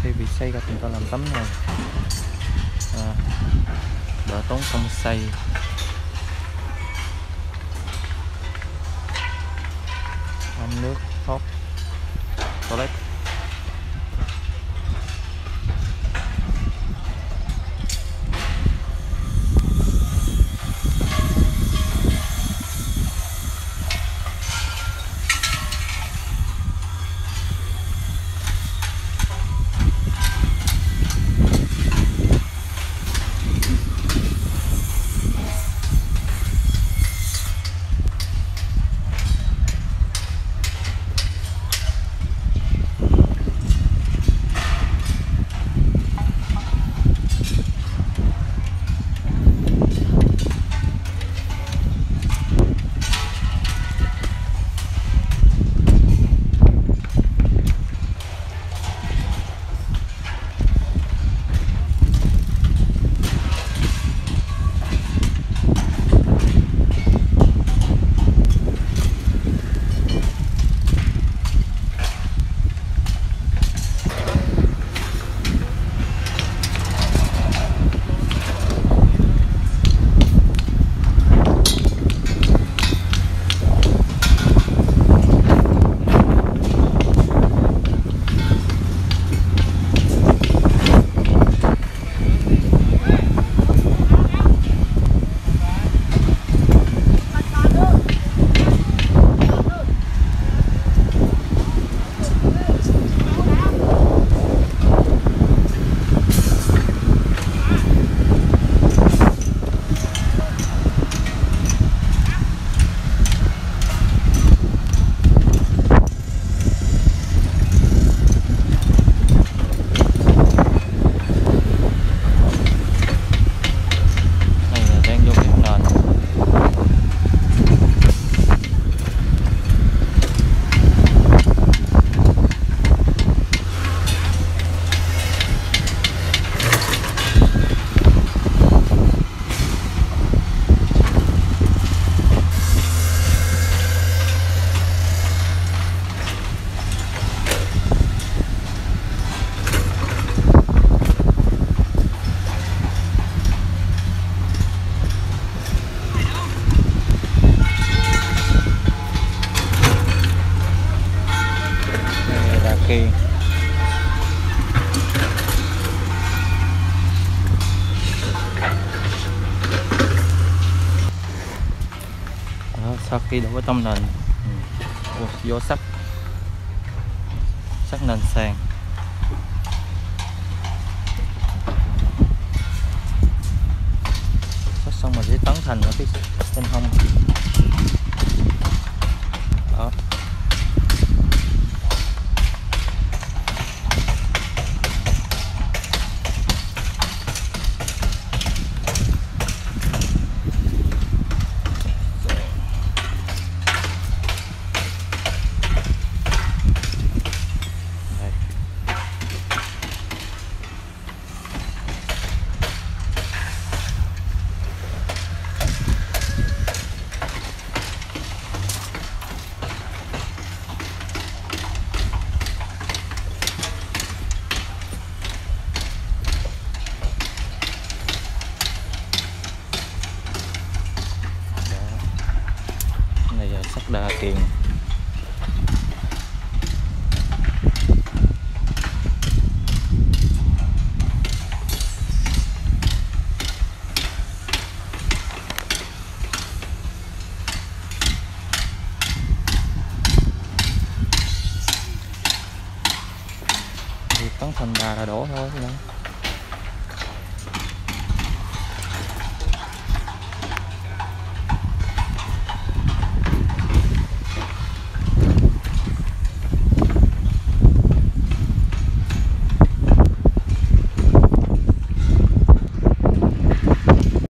khi bị xây ra thì người ta làm tấm này, đỡ tốn công xây. Ống nước thoát toilet. Kiên. Đó, sau khi đổ tông nền vô sắt nền sàn, sắt xong rồi sẽ tấn thành ở cái bên hông đó. Sắt đa kiềng. Thì tấn thành đà là đổ thôi.